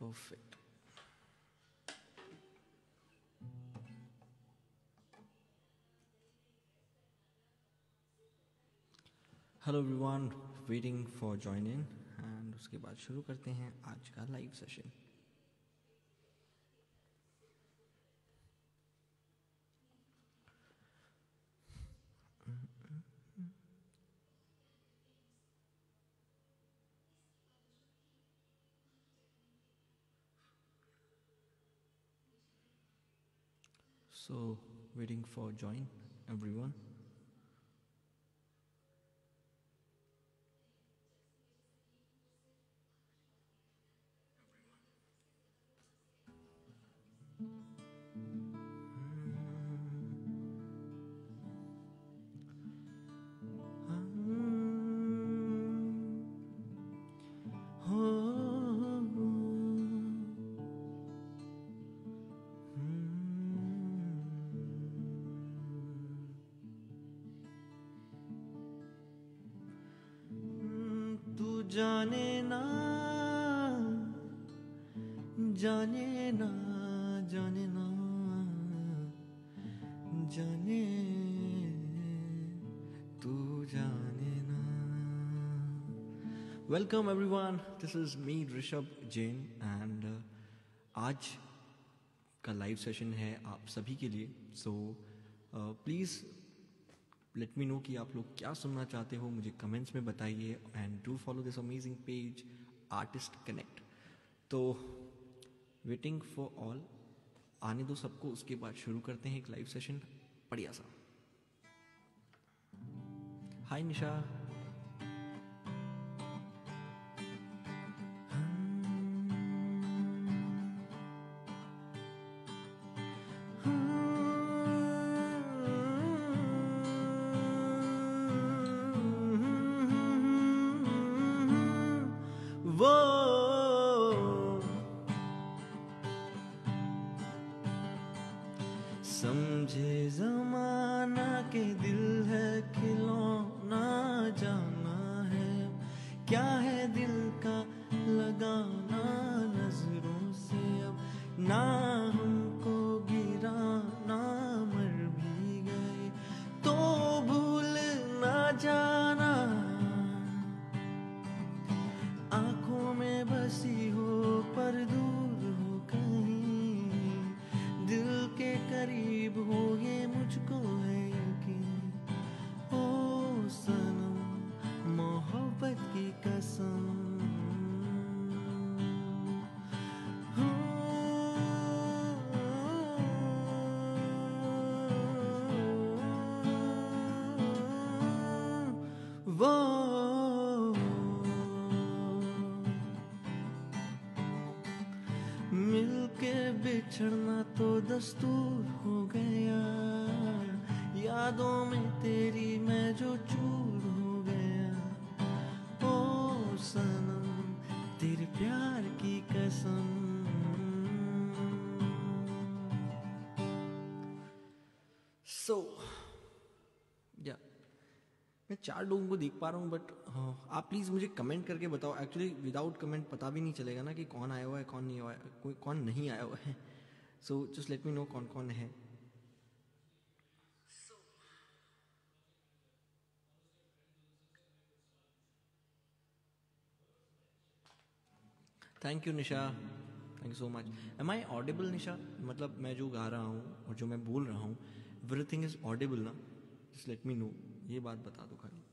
Perfect. Hello everyone, waiting for join in and उसके बाद शुरू करते हैं आज का live session. So, waiting for join everyone. जाने ना जाने ना जाने ना जाने तू जाने ना. Welcome everyone, this is me Rishabh Jain and आज का लाइव सेशन है आप सभी के लिए. So please let me know कि आप लोग क्या सुनना चाहते हो, मुझे कमेंट्स में बताइए and do follow this amazing page artist connect. तो वेटिंग फॉर ऑल, आने दो सबको, उसके बाद शुरू करते हैं एक लाइव सेशन बढ़िया सा. हाय निशा. वो समझे जमाना के दिल है खिलौना, जाना है क्या है दिल का लगाना. नजरों से अब ना हमको गिराना, मर भी गए तो भूल ना जाना. आंखों में बसी हो पर दूर हो कहीं, दिल के करीब हो ये मुझको है यकीन. ओ सनम मोहब्बत की कसम. वो मिलके बिछड़ना तो दस्तूर हो गया, यादों में तेरी मैं जो चूर हो गया. ओ सनम तेरे प्यार की कसम. सो या मैं 4 लोगों को देख पा रहा हूँ, बट आप प्लीज़ मुझे कमेंट करके बताओ. एक्चुअली विदाउट कमेंट पता भी नहीं चलेगा ना कि कौन आया हुआ है, कौन नहीं आया हुआ है, कोई कौन नहीं आया हुआ है. So just let me know कौन कौन है. Thank you Nisha, thank you so much. Am I audible Nisha? मतलब मैं जो गा रहा हूँ और जो मैं बोल रहा हूँ, एवरीथिंग इज ऑडिबल ना? जस्ट लेट मी नो, ये बात बता दो खाली.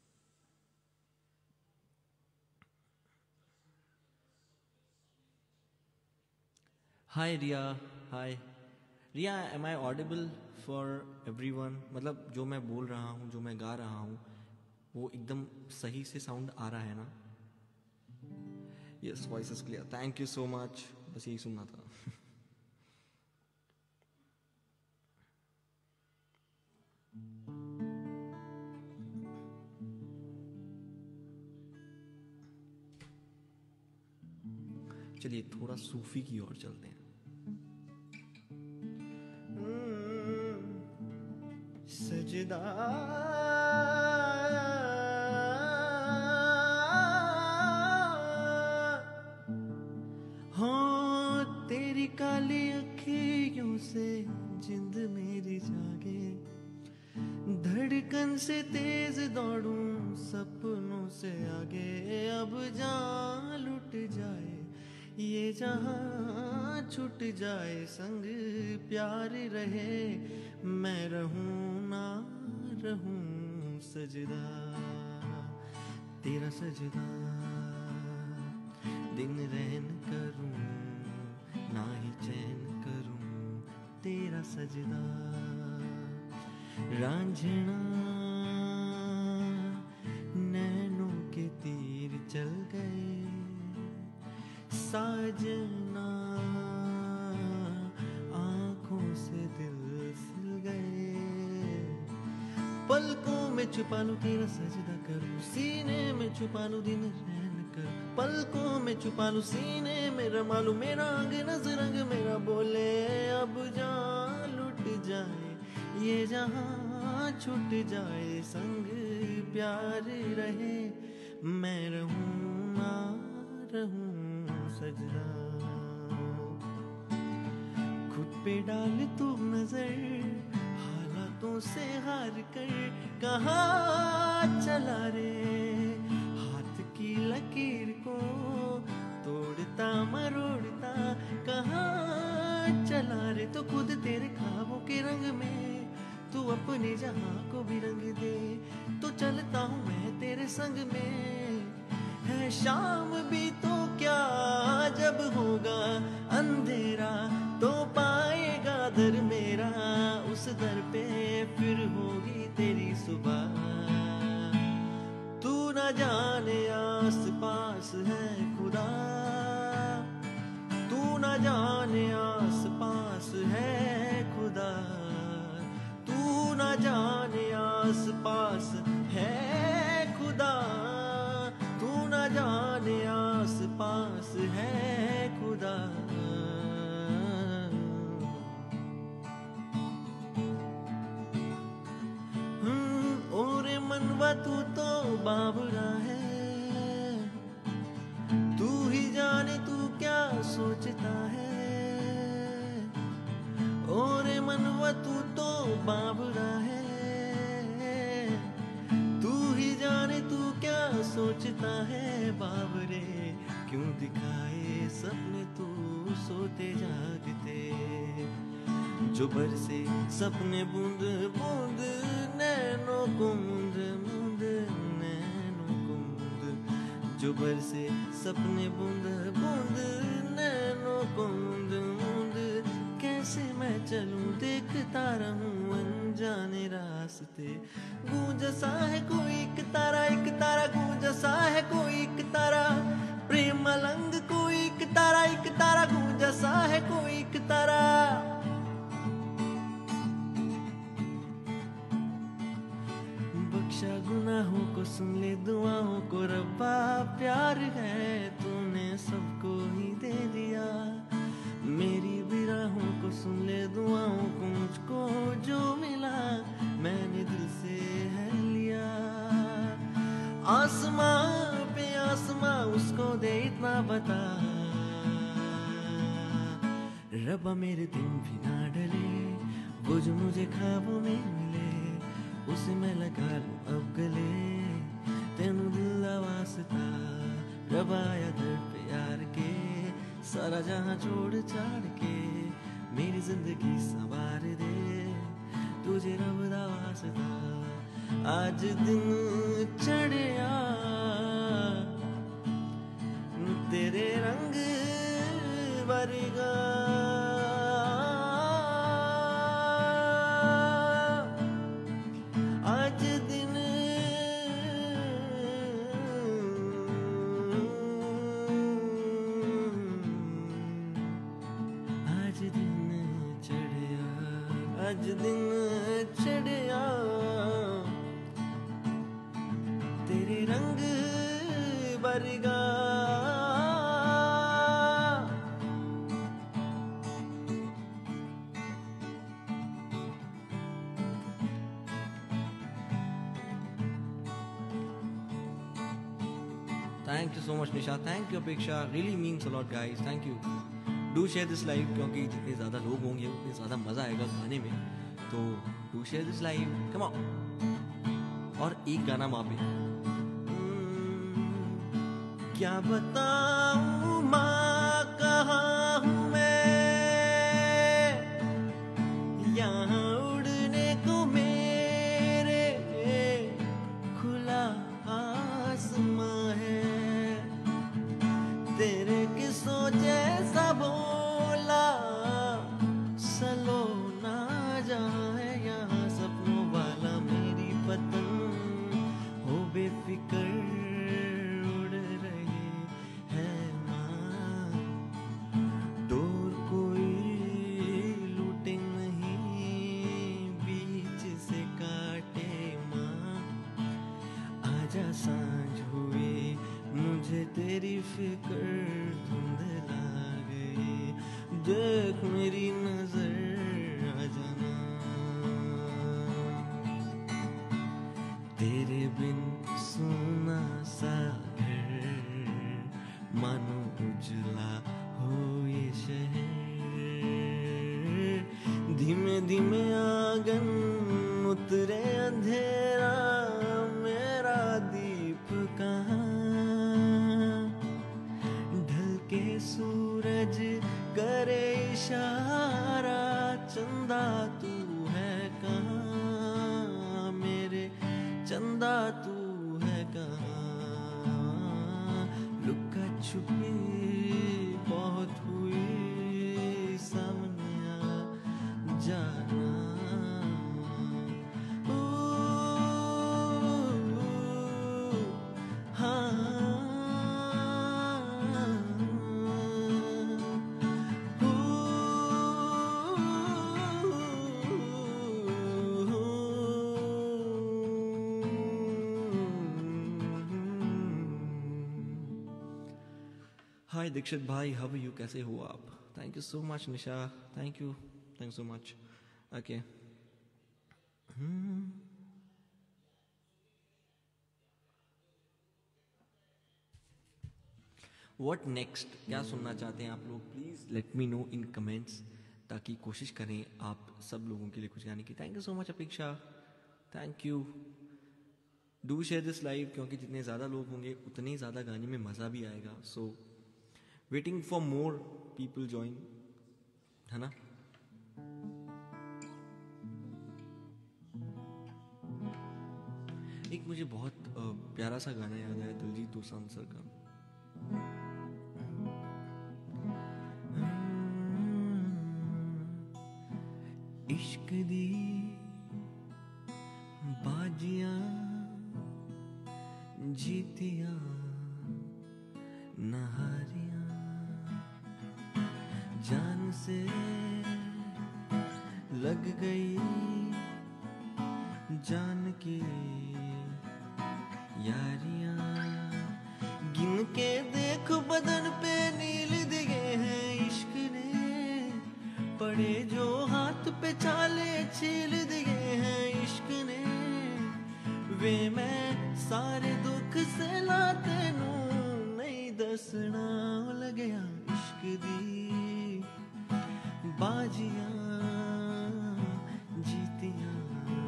Hi Riya. Hi Riya, am I audible for everyone? मतलब जो मैं बोल रहा हूँ, जो मैं गा रहा हूँ, वो एकदम सही से साउंड आ रहा है ना? Yes, voice is clear. Thank you so much. बस यही सुनना था. चलिए थोड़ा सूफी की ओर चलते हैं. सजदा हो काली अखियों से जिंद मेरी जागे, धड़कन से तेज दौड़ूं सपनों से आगे। अब जान लुट जाए ये जहां, छूट जाए संग प्यार रहे, मैं रहूं ना रहूं सजदा तेरा सजदा। दिन रैन करूं ना ही चैन करूं तेरा सजदा। रांझना नैनों के तीर चल गए, साजना आंखों से दिल सिल गए। पलकों में छुपा लूं तेरा सजदा करूं, सीने में छुपा लूं दिन रैन कर। पलकों में छुपा लूं सीने में रमा लूं मेरा अंग नजरंग मेरा बोले। अब जान लुट जाए ये जहां, छूट जाए संग प्यार रहे, मैं रहूं ना रहूं सजदा। खुद पे डाल तू नजर, हालातों से हार कर कहाँ चला रे। हाथ की लकीर को तोड़ता मरोड़ता कहाँ चला रे। तो खुद तेरे ख्वाबों के रंग में तू अपने जहां को भी रंग दे, तो चलता हूँ मैं तेरे संग में। है शाम भी तो क्या, जब होगा अंधेरा तो पाएगा दर मेरा, उस दर पे फिर होगी तेरी सुबह। तू ना जाने आस पास है खुदा, तू ना जाने आस पास है खुदा। तू ना जाने आस पास है खुदा, तू ना जाने आस पास है खुदा। ओरे मनवा तू तो बावरा है, तू ही जाने तू क्या सोचता है। ओरे मनवा तू तो बावरा है, तू ही जाने तू क्या सोचता है। बावरे क्यों दिखाए सपने तू सोते जागते, जो बरसे सपने बूंद बूंद नैनों को मूंद मूंद नैनों को मूंद। जो बरसे सपने बूंद बूंद नैनों को मूंद मूंद। कैसे मैं चलूं देखता रहूं अनजाने रास्ते। गूंज सा है कोई एक तारा गूंज सा है कोई एक तारा। प्रेम मलंग कोई एक तारा गूंज सा है कोई एक तारा। बख्शा गुनाहों को सुन ले दुआओं को रब्बा, प्यार है तूने सबको ही दे दिया। मेरी भी राहों को सुन ले दुआओं को, मुझको जो मिला मैंने दिल से है लिया। आसमां पे आसमां उसको दे इतना बता, रब्बा मेरे दिन भी ना डले, वो जो मुझे ख्वाबों में मिले उसे मैं लगा लूं अब गले। तेनू दिल दा वास्ता रब्बा आया दर पे यार के, सारा जहां छोड़ छाड़ के मेरी जिंदगी संवार दे। तुझे रब दा वास्ता आज दिन चढ़िया, तेरे रंग वर्गा। आज दिन चढ़िया, आज दिन चढ़िया, तेरे रंग वर्गा। Thank you so much, Nisha. Thank you, Apeksha. Really means a lot, guys. Thank you. Do share this live, क्योंकि जितने ज़्यादा लोग होंगे उतने ज़्यादा मज़ा आएगा गाने में। तो do share this live, come on. और एक गाना वहाँ पे क्या बताऊं माँ कहाँ हूँ मैं, यहाँ उड़ने को मेरे खुला आसमां है, तेरे किसों जैसा बोला सलो ना जाए, यहाँ सपनों वाला मेरी पतंग हो बेफिक्र उड़ रही है माँ, डोर कोई लूटे नहीं बीच से काटे माँ, आजा सांझ हुई मुझे तेरी फिक्र धुंधला गई, देख मेरी नजर आ जाना, तेरे बिन सोना सा घर मानो उजला हो ये शहर, धीमे धीमे आंगन उतरे अंधेरा मेरा दीप कहाँ, ढल के सूरज करे इशारा, चंदा तू है कहाँ, मेरे चंदा तू है कहाँ, लुका छुपी बहुत हुई सामने आ जाना, हाय दीक्षित भाई, हाउ आर यू, कैसे हो आप? Thank you so much Nisha, thank you so much. Okay, what next, क्या सुनना चाहते हैं आप लोग? Please let me know in comments, ताकि कोशिश करें आप सब लोगों के लिए कुछ गाने की। Thank you so much Apeksha, thank you. Do share this live, क्योंकि जितने ज़्यादा लोग होंगे उतने ही ज़्यादा गाने में मज़ा भी आएगा। So waiting for more people join, है ना? एक मुझे बहुत प्यारा सा गाना याद आया दिलजीत दोसांझ सर का। इश्क दी बाजियां जीतियां नहारियां, जान से लग गई जान की यारियां, गिन के देख बदन पे नील दिए हैं इश्क ने, पड़े जो हाथ पे छाले छील दिए हैं इश्क ने, वे मैं सारे दुख से लाते नू नहीं दसना लग्या, इश्क दी बाजियां जीतियां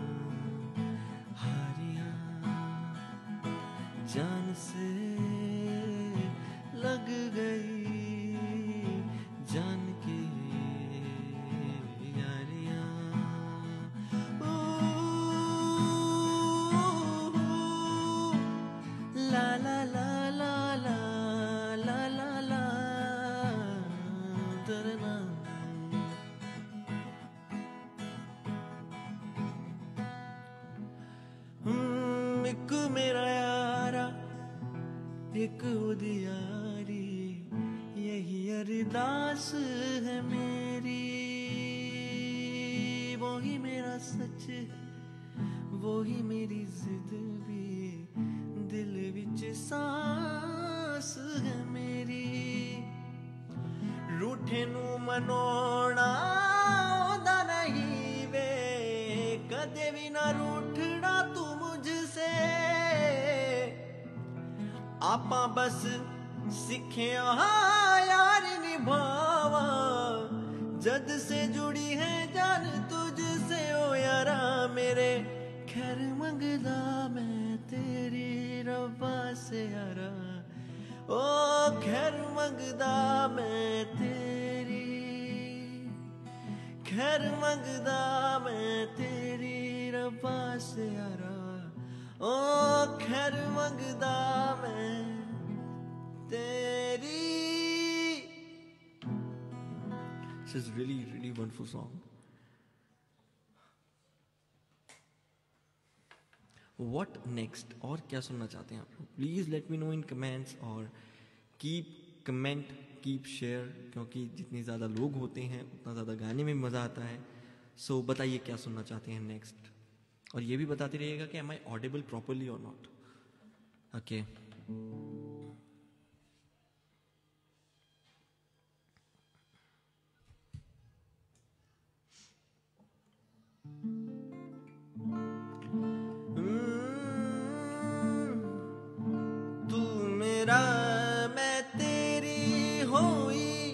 हारियां, जान से लग गई जान की यारियां, ला ला ला ला ला ला ला ला तरना। एक मेरा यारा एक उदियारी, यही अरदास है मेरी, वो ही मेरा सच है वो ही मेरी जिद भी, दिल विच सांस है मेरी, रूठे नू मनोना ओदा नहीं वे, कदे भी ना रूठना तू मुझसे, आपा बस सिखे यार निभावा, जद से जुड़ी है जान तुझसे ओ यारा मेरे, खैर मंगदा मैं तेरी रब्बा से यारा, ओ खैर मंगदा मैं तेरी, खैर मंगदा मैं तेरी रब्बा से यारा, ओ खैर मंगदा मैं तेरी. This is really really wonderful song. What next? और क्या सुनना चाहते हैं आप लोग? Please let me know in comments, और कीप कमेंट कीप शेयर, क्योंकि जितने ज़्यादा लोग होते हैं उतना ज़्यादा गाने में मज़ा आता है. सो बताइए क्या सुनना चाहते हैं नेक्स्ट, और ये भी बताते रहिएगा कि एम आई ऑडिबल प्रॉपरली और नॉट. ओके. तू मेरा मैं तेरी होई,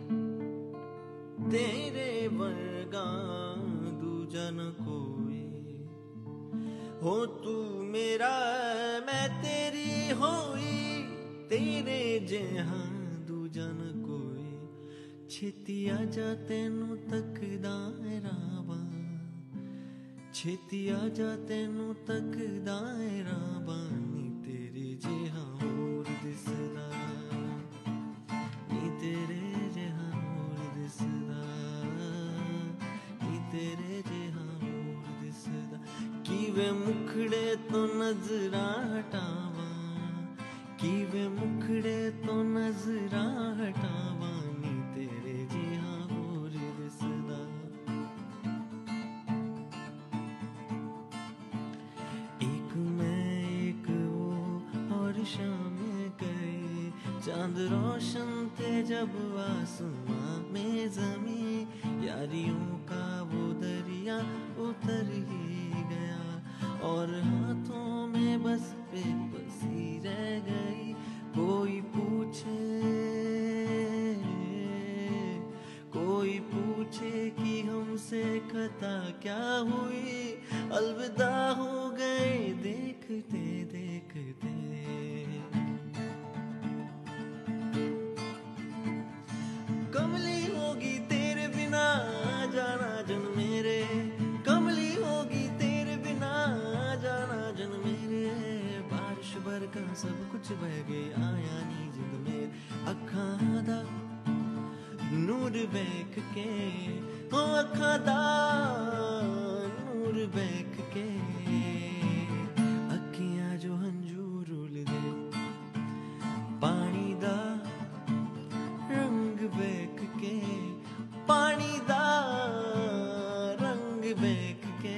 तेरे वर्गा दूजा न कोई, हो तू मेरा मैं तेरी होई, तेरे जहां दूजा न कोई, छेती आ जा तेनू तकदा रावा, छेती आ जा तेनू तकदा रावा, नी तेरे जहां होर दिसदा, नी तेरे जहां होर दिसदा, नी तेरे जहां होर दिसदा, किवे मुखड़े तो नजरां हटावा, किवे मुखड़े तो नजरां हटावा, नी तेरे जहां होर दिसदा. एक मैं एक वो और शाम गई, चांद रोशन थे जब आसमां में ज़मीं, यारियों का वो दरिया उतर ही गया, और हाथों में बस बेबसी रह गई. कोई पूछे, कोई पूछे कि हमसे खता क्या हुई, अलविदा हो गए देखते देखते. कमली होगी तेरे बिना जाना जन मेरे, कमली होगी तेरे बिना जाना जन मेरे, बारिश बरखा सब कुछ बह गया आया नी जिंद में, अखां दा नूर बैक के, हो अखां दा नूर बैक के, अखियां जो हंजू रुल दे, पानी दा रंग बैक के, पानी दा रंग बैक के,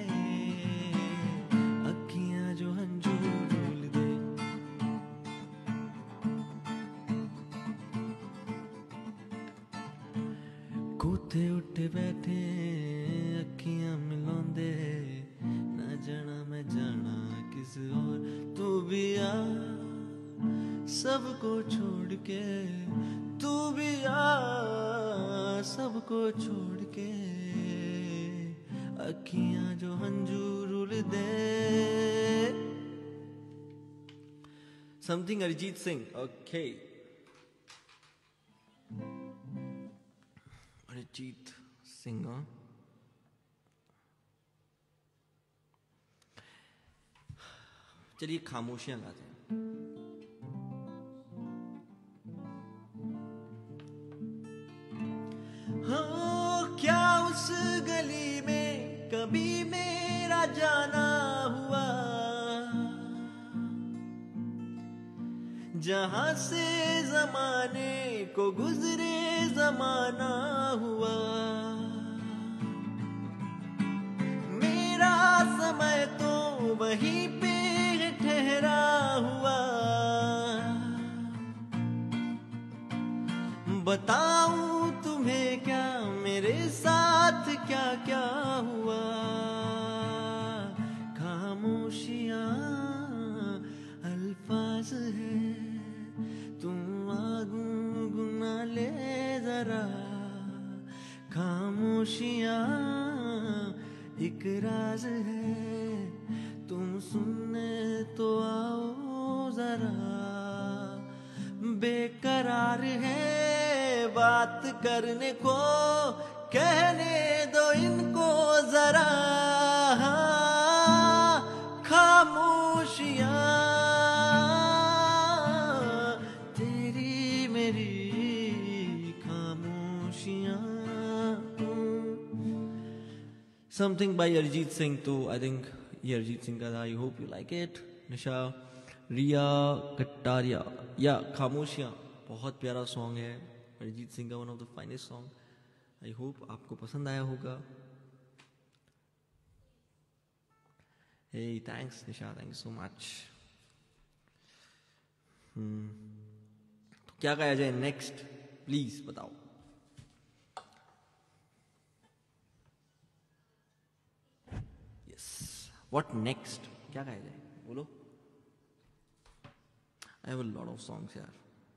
अखियां जो हंजू रुल दे. कोठे उठे बैठे अखियां मिलांदे, ना जाना मैं जाना किस और, तू भी आ सबको छोड़ के, तू भी आ सबको छोड़ के, अखियां जो हंजू रुल दे. समथिंग अरिजीत सिंह. ओके. अरिजीत सिंह. चलिए खामोशियां गाते हैं. हाँ क्या उस गली में कभी मेरा जाना हुआ, जहां से जमाने को गुजरे जमाना हुआ, मेरा समय तो वहीं पे ठहरा हुआ, बताऊं तुम्हें क्या मेरे साथ क्या क्या हुआ, खामोशियां अल्फाज है, तुम आगू गुना ले जा एक राज है, तुम सुनने तो आओ जरा। बेकरार है बात करने को, कहने दो इनको जरा। खामोशियां तेरी मेरी खामोशियां। Something by Arijit Singh too. I think ये अरिजीत सिंह का था. I hope you like it. निशा, रिया कटारिया या खामोशियाँ, बहुत प्यारा सॉन्ग है अरिजीत सिंह का, one of the finest song. I hope आपको पसंद आया होगा. Hey thanks Nisha, thank you so much. तो क्या गाया जाए नेक्स्ट, प्लीज बताओ. What next? क्या गाया जाए बोलो. I have a lot of songs यार.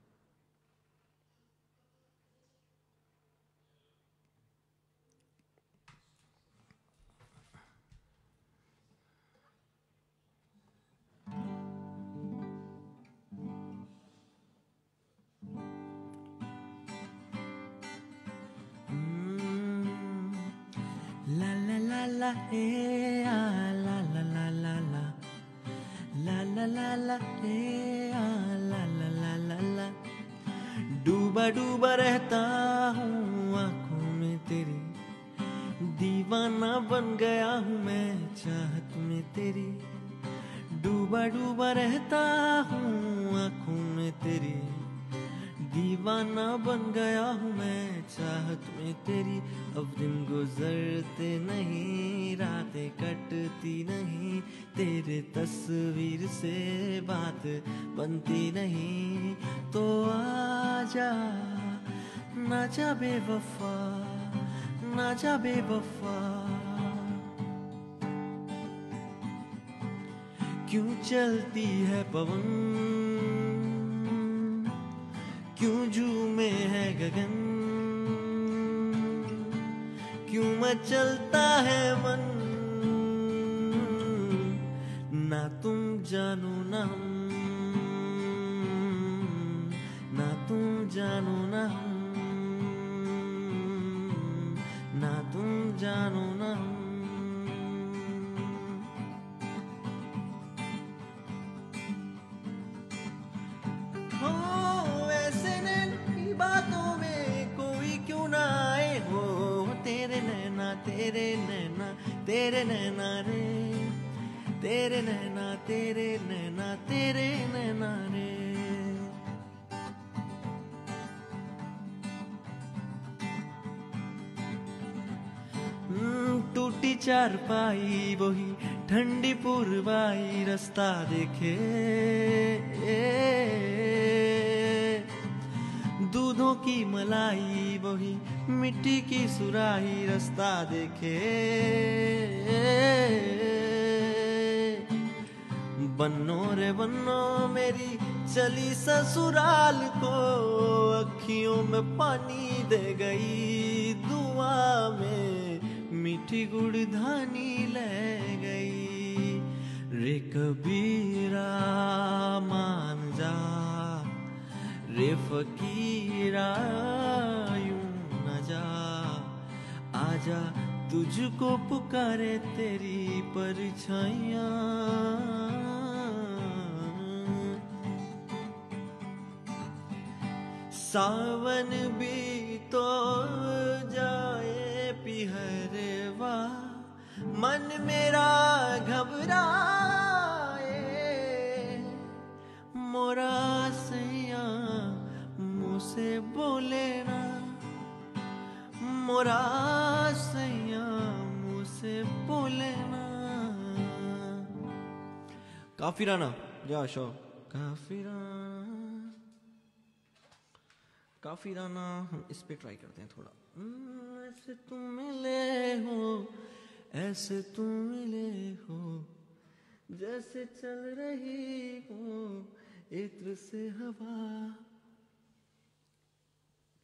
La la la la hey, la la la la la la la la la hey, la la la la la. डूबा डूबा रहता हूँ आँखों में तेरी, दीवाना बन गया हूँ मैं चाहत में तेरी. डूबा डूबा रहता हूँ आँखों में तेरी, दीवाना बन गया हूँ मैं चाहत में तेरी. अब दिन गुजरते नहीं, रातें कटती नहीं, तेरे तस्वीर से बात बनती नहीं. तो आजा ना जा बेवफा, ना जा बेवफा. क्यों चलती है पवन, क्यों झूमे है गगन, क्यों मचलता है मन. ना तुम जानो ना हम, ना तुम जानो ना हम, ना तुम जानो ना हम. बातों में कोई क्यों ना आए हो, तेरे नैना तेरे नैना तेरे नैना रे, तेरे नैना तेरे नैना तेरे नैना रे. टूटी चारपाई वही ठंडी पुरवाई, रास्ता देखे दूधों की मलाई वही मिट्टी की सुराही, रास्ता देखे बन्नो रे बन्नो मेरी चली ससुराल को, अखियों में पानी दे गई, दुआ में मीठी गुड़धानी ले गई. रे कबीरा मान जा, रे फकीरा यूं न जा, आजा तुझको पुकारे तेरी परछाइयाँ. सावन भी तो जाए पिहरवा, मन मेरा घबराए, मोरा सैया मुँह से बोले ना, मोरा सैया मुँह से बोले ना. काफिराना या शो काफिराना हम इस पे ट्राई करते हैं थोड़ा. ऐसे तुम मिले हो, ऐसे तुम मिले हो, जैसे चल रही हो इत्र से हवा.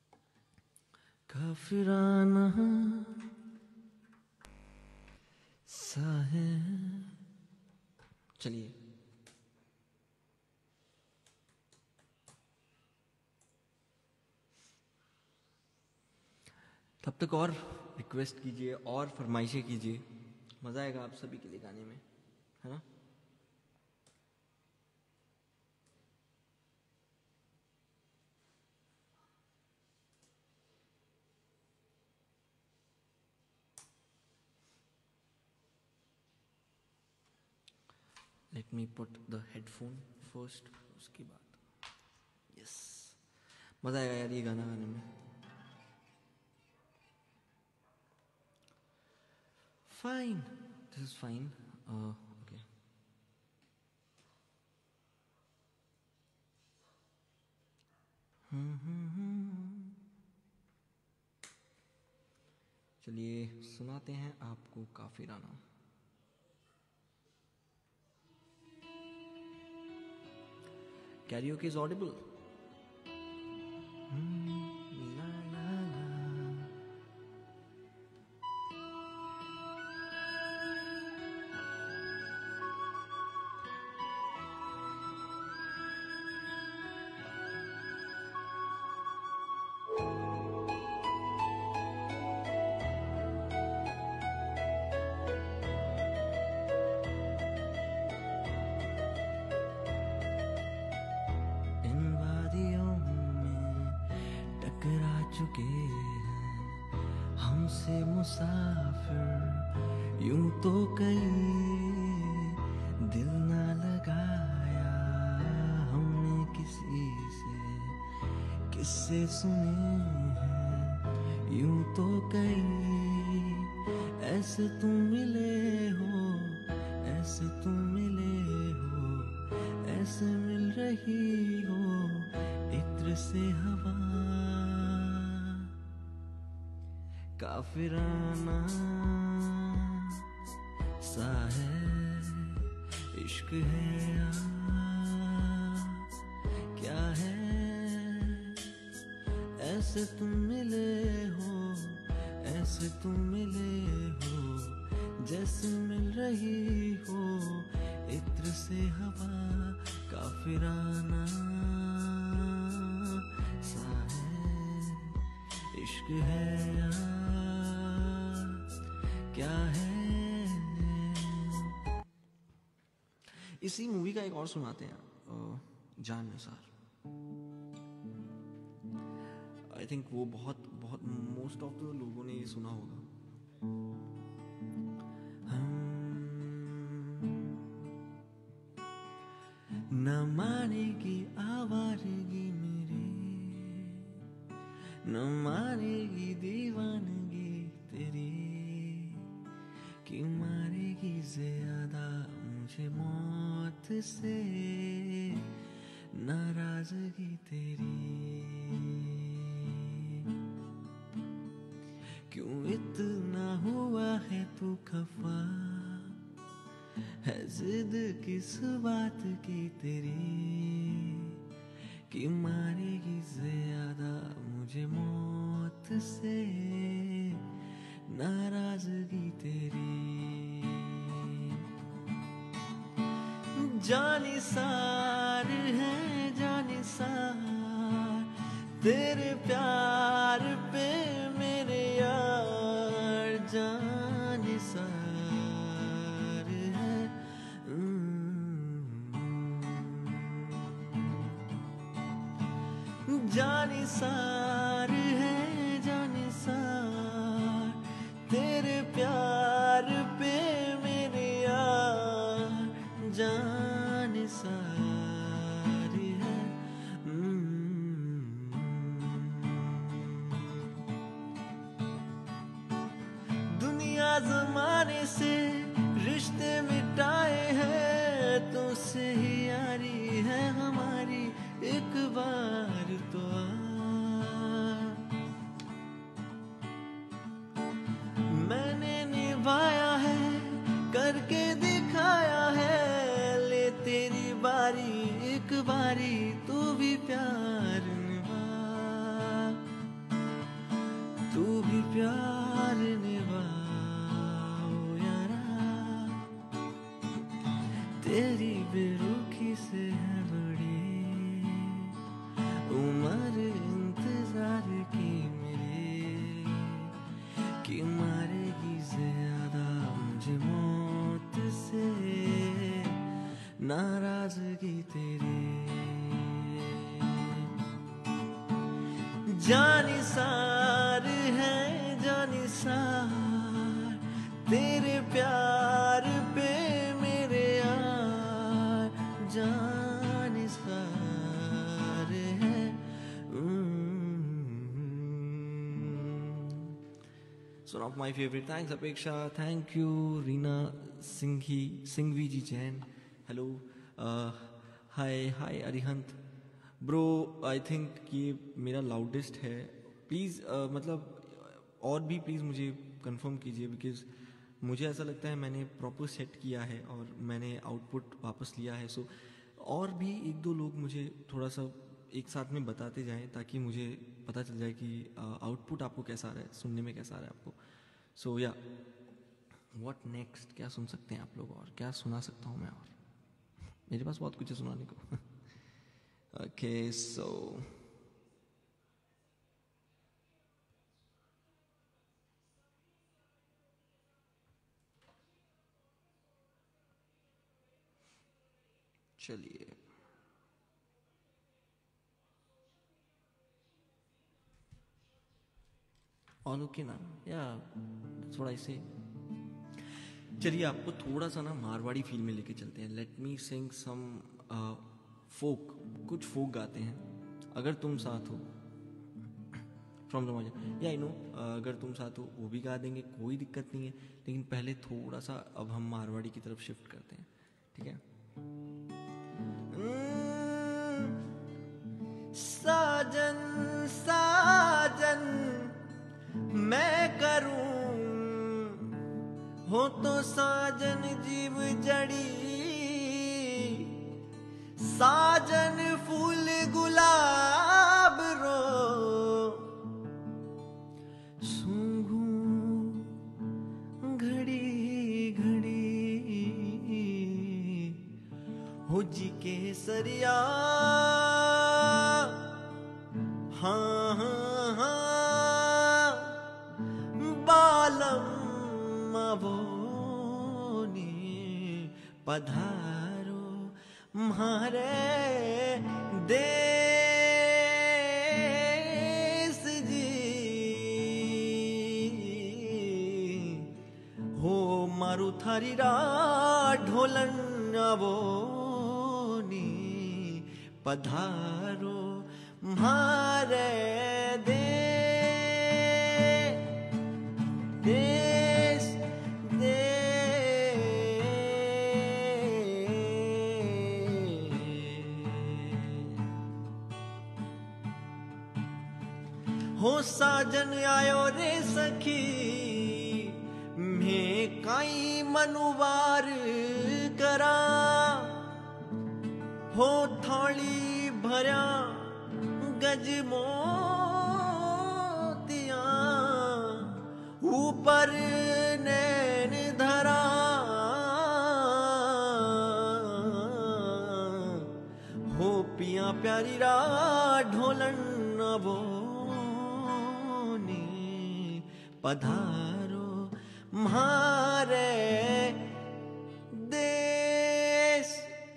काफिराना सा है। चलिए तब तक और रिक्वेस्ट कीजिए और फरमाइशें कीजिए, मज़ा आएगा आप सभी के लिए गाने में, है ना। Let me put the headphone first, उसके बाद यस मज़ा आएगा यार ये गाना गाने में। Fine, this is fine, okay. चलिए सुनाते हैं आपको काफिराना। Karaoke is audible. La, la, la. चुके हैं हमसे मुसाफिर, यूं तो कई दिल ना लगाया हमने किसी से, किससे सुने हैं यूं तो कई। ऐसे तुम मिले हो, ऐसे तुम मिले हो, ऐसे मिल रही हो इत्र से हवा। काफिराना सा है इश्क है या क्या है। ऐसे तुम मिले हो, ऐसे तुम मिले हो, जैसे मिल रही हो इत्र से हवा। काफिराना सा है इश्क है या क्या है। इसी मूवी का एक और सुनाते हैं, जान निसार। आई थिंक वो बहुत बहुत मोस्ट ऑफ द लोगों ने ये सुना होगा। न मानेगी आवारगी मेरी, न मानेगी दीवानगी तेरी, कि मारेगी ज्यादा मुझे मौत से नाराजगी तेरी। क्यों इतना हुआ है तू खफा, है जिद किस बात की तेरी, कि मारेगी ज्यादा मुझे मौत से नाराजगी तेरी। जानिसार है जानिसार तेरे प्यार पे मेरे यार, जानिसार है। जानिसार है जानिसार तेरे प्यार पे मेरे यार, जानिसार है। दुनिया जमाने से रिश्ते मिटाए हैं, तुझसे ही यारी है हमारी, एक बार तो आ। मैंने निभाया है करके दिखाया है, ले तेरी बारी एक बारी तू भी प्यार निभा, तू भी प्यार निभा ओ यारा। जानिसार है जानिसार, तेरे प्यार पे मेरे यार जानिसार है। So one of my favorite. Thanks Apeksha. Thank you Reena Singhvi ji Jain. Hello. Hi Arihant. Bro I think ये मेरा loudest है. Please मतलब और भी प्लीज़ मुझे कंफर्म कीजिए, बिकॉज मुझे ऐसा लगता है मैंने प्रॉपर सेट किया है और मैंने आउटपुट वापस लिया है। सो और भी एक दो लोग मुझे थोड़ा सा एक साथ में बताते जाएं ताकि मुझे पता चल जाए कि आउटपुट आपको कैसा आ रहा है, सुनने में कैसा आ रहा है आपको। सो या व्हाट नेक्स्ट, क्या सुन सकते हैं आप लोग और क्या सुना सकता हूँ मैं, और मेरे पास बहुत कुछ है सुनाने को। ओके सो चलिए ऑन ओके ना, या थोड़ा ऐसे। चलिए आपको थोड़ा सा ना मारवाड़ी फील में लेके चलते हैं। लेट मी सिंग सम फोक, कुछ फोक गाते हैं। अगर तुम साथ हो फ्रॉम द मजा, या आई नो अगर तुम साथ हो वो भी गा देंगे, कोई दिक्कत नहीं है। लेकिन पहले थोड़ा सा अब हम मारवाड़ी की तरफ शिफ्ट करते हैं, ठीक है। साजन साजन मैं करूं हो तो साजन जीव जड़ी, साजन फूल गुलाब रो सूंघूं घड़ी घड़ी हो जी के सरिया। हाँ हाँ हाँ बालम मवोनी पधारो म्हारे देश जी, हो मारू थारी रा ढोलन अवोनी पधारो म्हारे देश दे। हो साजन आयो रे सखी मैं काई मनुवार करा, हो थाली भरा गज मोतिया ऊपर नैन धरा, हो पिया प्यारी रा ढोलन नवोनी पधारो म्हारे देश।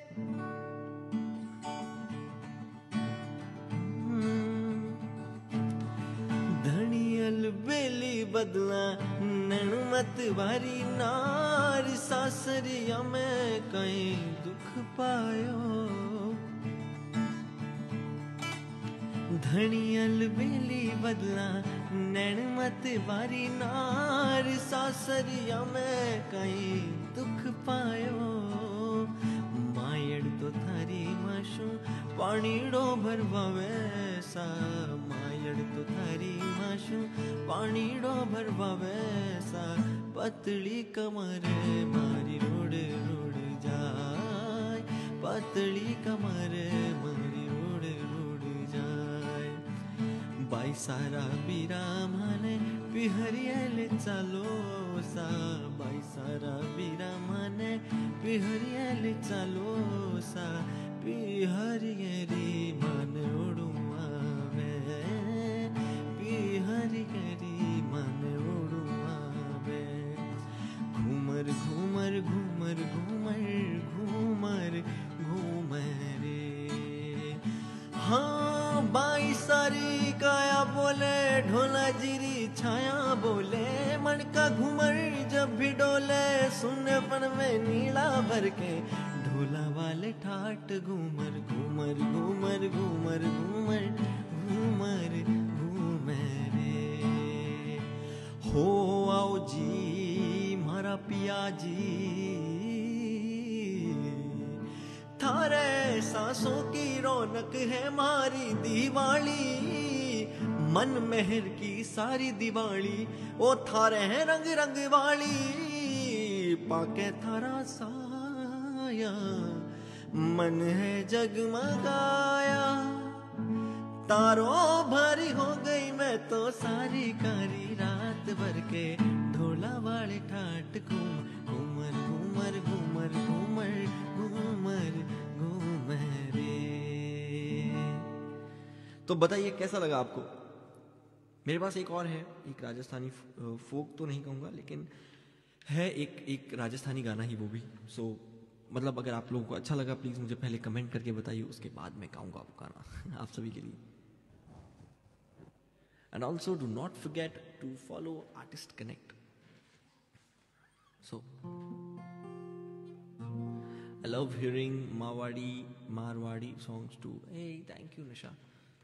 धनियल बेली बदला नैणमत वारी नार, सासरिया में कहीं दुख पायो। धनियल बेली बदला नैणमत वारी नार, सासरिया में कहीं दुख पायो। मायड़ तो थारी माशू पानीड़ो भरवा वैसा, मायड़ तो थारी माशू पानीड़ो भरवा वैसा, पतली कमर मारी रोड रोड जाए, पतली कमर मारी रोड रोड जाए। बाई सारा बीरा माने पिहरियल चालो सा, बाई सारा बीरा माने पिहरियल चालो सा, पिहरियरी मन उड़ुआवे, पिहरियरी मन उड़ुआवे। घूमर घूमर घूमर घूमर घूमर घूमर रे, हाँ बाई सारी काया बोले, ढोला जिरी छाया बोले, मन का घूमर जब भी डोले, सुने पन में नीला भर के, ढोला वाले ठाट घूमर घूमर घूमर घूमर घूमर घूमर घूमर रे। हो आओ जी मारा पिया जी, थारे सांसों की रौनक है मारी दिवाली, मन मेहर की सारी दिवाली, ओ थारे हैं रंग रंग वाली, पाके थारा साया मन है जगमगाया, तारों भरी हो गई मैं तो सारी कारी रात भर के, ढोला वाले ठाट घूमर घूमर घूमर घूमर घूमर घूमर रे। तो बताइए कैसा लगा आपको? मेरे पास एक और है, एक राजस्थानी फोक तो नहीं कहूँगा लेकिन है एक राजस्थानी गाना ही वो भी। सो मतलब अगर आप लोगों को अच्छा लगा प्लीज़ मुझे पहले कमेंट करके बताइए, उसके बाद मैं गाऊंगा वो गाना आप सभी के लिए। And also do not forget to follow Artist Connect. So I love hearing Marwadi songs too. Hey, thank you Nisha.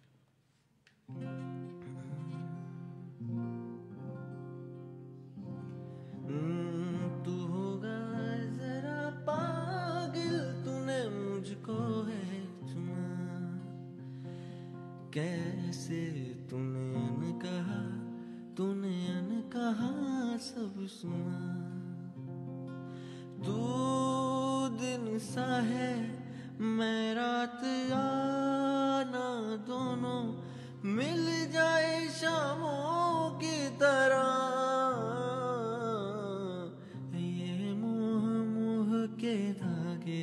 तू होगा जरा पागल, तूने मुझको है चुना, कैसे तूने अनकहा सब सुना, तू दिन सा है मैं रात आना, दोनों मिल जाए शामों की तरह, ये मोह के धागे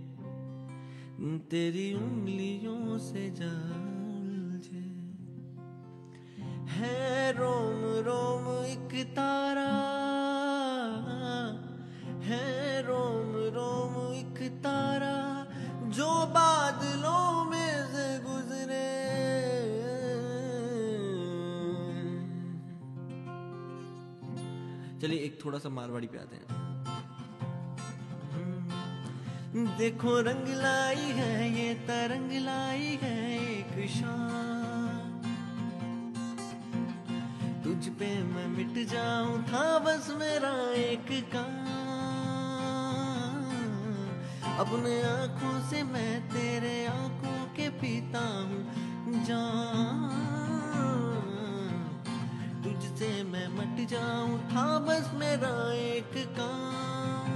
तेरी उंगलियों से जालझे, है रोम रोम एक तारा, है रोम रोम एक तारा, जो बादलों में से गुजरे, चलिए एक थोड़ा सा मारवाड़ी पे आते हैं। देखो रंग लाई है ये तरंग लाई है एक शाम, तुझ पे मैं मिट जाऊं था बस मेरा एक काम, अपने आंखों से मैं तेरे आंखों के पीता हूँ जान, तुझसे मैं मिट जाऊं था बस मेरा एक काम,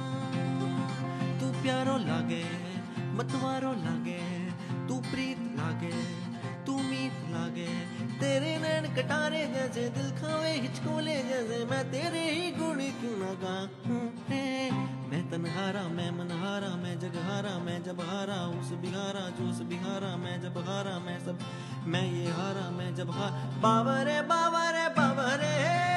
तू प्यारो लागे मतवारो लागे, तू प्रीत लागे तू मीत लागे, तेरे नैन कटारे जैसे दिल खावे हिचकोले जैसे, मैं तेरे ही गुण क्यों ना गाऊं रे, मैं तन्हारा मैं मनहारा मैं जगहारा मैं जब हारा, उस बिहारा जो उस बिहारा मैं जब हारा, मैं सब मैं ये हारा मैं जब बाबरे बाबरे बाबरे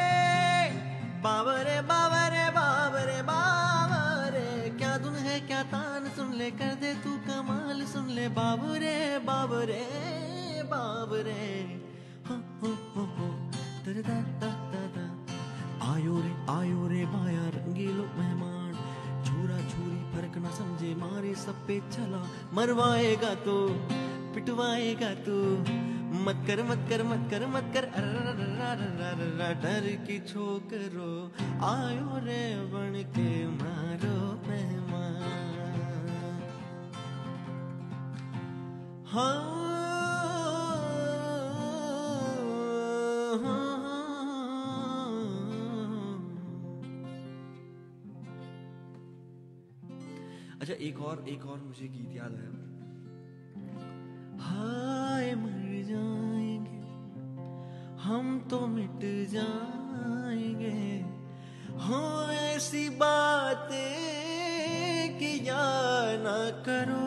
बाबरे बाबरे बाबरे बाबरे, क्या धुन है क्या तान सुन ले, कर दे तू कमाल सुन ले, बाबरे बाबरे बाबरे हो दर दा दा दा दा, आयो रे बाया रंगीलो मेहमान, छुरा छुरी फर्क न समझे मारे सब पे चला, मरवाएगा तो पिटवाएगा तू, मत कर मत कर मत कर मत कर, डर की छोकरो आयो रे बन के मारो मेहमान, हाँ अच्छा एक और मुझे गीत याद आया, हाय मर जाएंगे हम तो मिट जाएंगे, हो ऐसी बातें किया ना करो,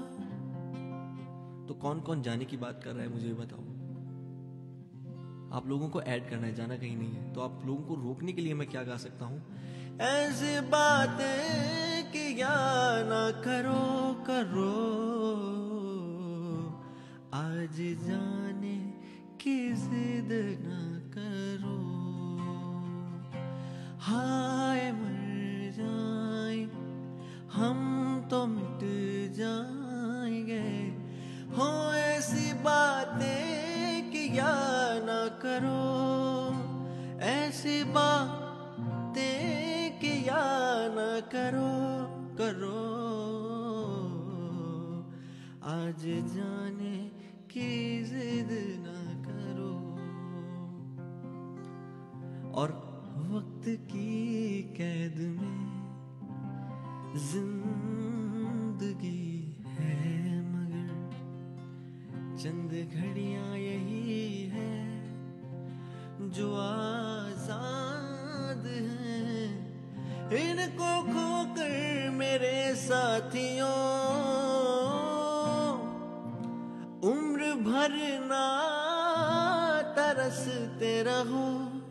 तो कौन कौन जाने की बात कर रहा है मुझे बताओ, आप लोगों को ऐड करना है, जाना कहीं नहीं है, तो आप लोगों को रोकने के लिए मैं क्या गा सकता हूँ, ऐसी बातें किया ना करो करो, आ आज जाने की जिद ना करो, हाय मर जाए हम तो मिट जाएंगे, हो ऐसी बातें किया ना करो, ऐसी बातें किया ना करो, करो आज जाने की जिद ना करो। और वक्त की कैद में जिंदगी है, मगर चंद घड़ियां यही है जो आजाद हैं, इनको खोकर मेरे साथियों उम्र भर ना तरसते रहो,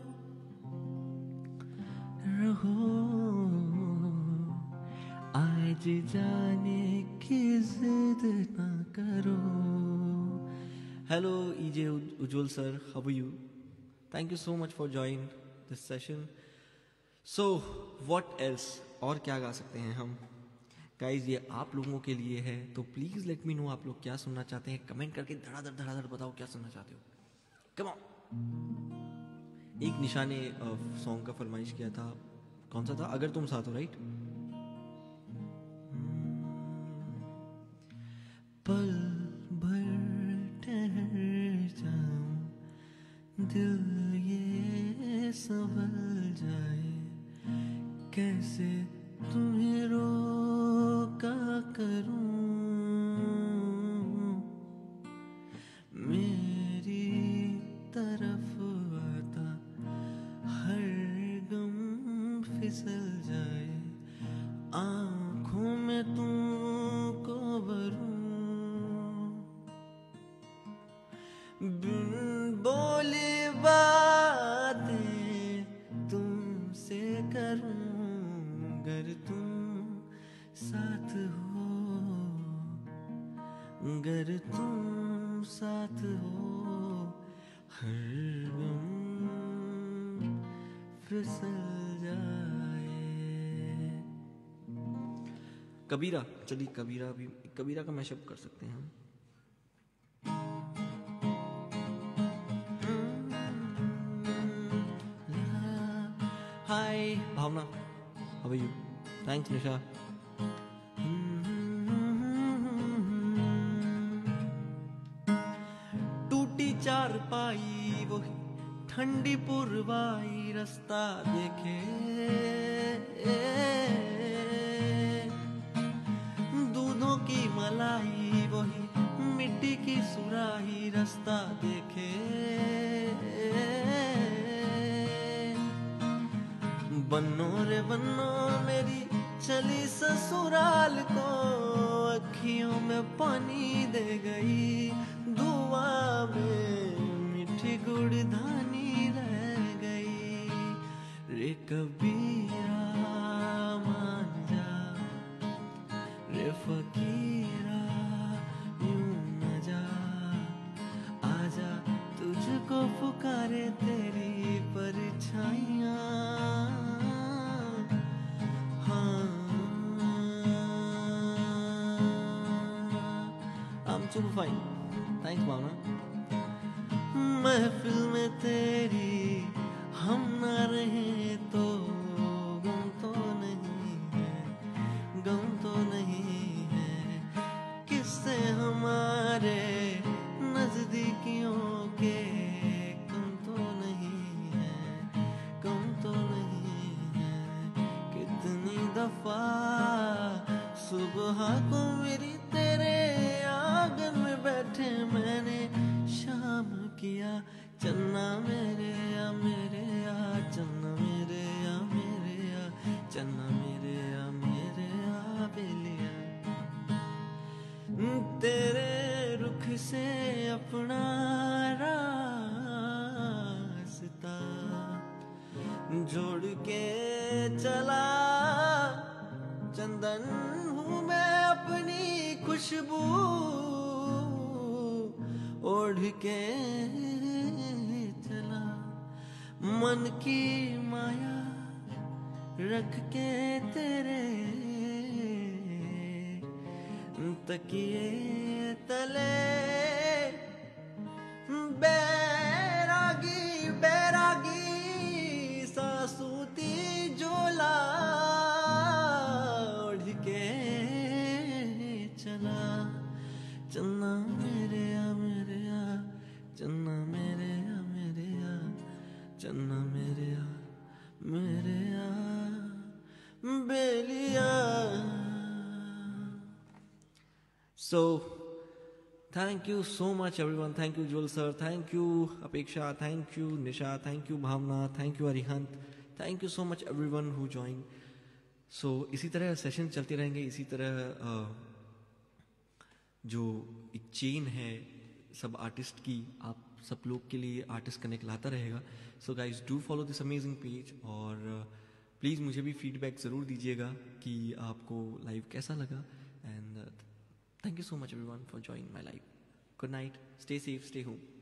आज जाने की जिद ना करो। Hello EJ Ujjwal sir, how are you? Thank you so much for joining this session. So what else? और क्या गा सकते हैं हम? Guys, ये आप लोगों के लिए है, तो प्लीज लेट मी नो आप लोग क्या सुनना चाहते हैं, कमेंट करके धड़ाधड़ बताओ क्या सुनना चाहते हो। Come on. एक निशा ने सॉन्ग का फरमाइश किया था, कौन सा था? अगर तुम साथ हो, राइट? पल भर ठहर जाऊं, दिल ये संभल जाए, कैसे तुम्हें रोका करूं, मेरी तरफ आता हर गम फिसल जाए, आंखों में तुमको भरूं, बिन बोले बातें तुमसे करूं, अगर तुम साथ हो, अगर तुम साथ हो, हर गम फिसल जाए। कबीरा, चलिए कबीरा भी, कबीरा का मैशअप कर सकते हैं हम। Hi Bhavna, how are you? Thanks Nisha. टूटी चारपाई वही ठंडी पुरवाई, रास्ता देखे दूधों की मलाई वही मिट्टी की सुराही, रास्ता देखे बन्नो रे बन्नो मेरी चली ससुराल को, अखियों में पानी दे गई, दुआ में मीठी गुड़धानी रह गई, रे कबीरा मान जा, रे फकीरा यूं न जा, आजा तुझको पुकारे तेरी परछाइयाँ। Super fine. Thanks, Mama. महफिल में तेरी हम ना रहे तो गम तो नहीं है, गम तो नहीं है, किससे हमारे नजदीकियों के कम तो नहीं है, कम तो नहीं है, कितनी दफा सुबह को मेरी तेरे आंगन में बैठे मैंने शाम किया, चन्ना मेरे या मेरे या, चन्ना मेरे या मेरे या, चन्ना मेरे या मेरे या बेलिया, तेरे रुख से अपना रास्ता जोड़ के चला, चंदन हूँ मैं अपनी खुशबू, ओ उड़ के चला, मन की माया रख के तेरे तकिए तले, बैरागी बैरागी सासूती झोला उड़ के चला। चन्ना मेरे आ चन्ना मेरे आ चन्ना मेरे आ बेलिया। So thank you so much everyone. Thank you Joel sir, thank you Apeksha, thank you Nisha, thank you Bhavna, thank you Arihant, thank you so much everyone who joined. So इसी तरह सेशन चलते रहेंगे, इसी तरह जो एक chain है सब आर्टिस्ट की, आप सब लोग के लिए आर्टिस्ट कनेक्ट लाता रहेगा. So guys do follow this amazing page और प्लीज़ मुझे भी फीडबैक ज़रूर दीजिएगा कि आपको लाइव कैसा लगा. And thank you so much everyone for joining my live. Good night, stay safe, stay home.